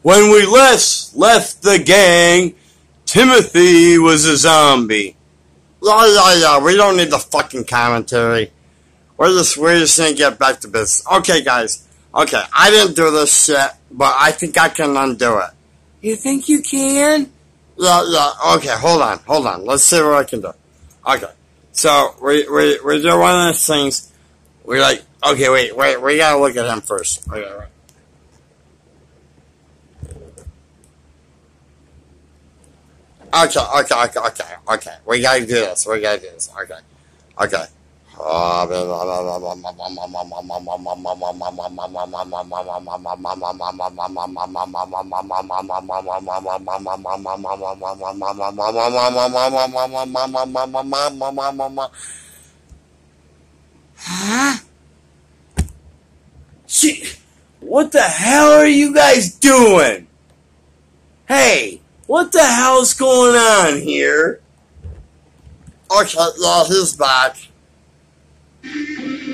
When we left the gang, Timothy was a zombie. Yeah, we don't need the fucking commentary. We're just gonna get back to business. Okay, guys. Okay, I didn't do this shit, but I think I can undo it. You think you can? Yeah, okay, hold on. Let's see what I can do. Okay, so we do one of those things. We're like, okay, wait, we gotta look at him first. Okay. We gotta do this. Okay. Huh? Shit! What the hell are you guys doing? Hey, what the hell's going on here? Okay, yeah, he's back.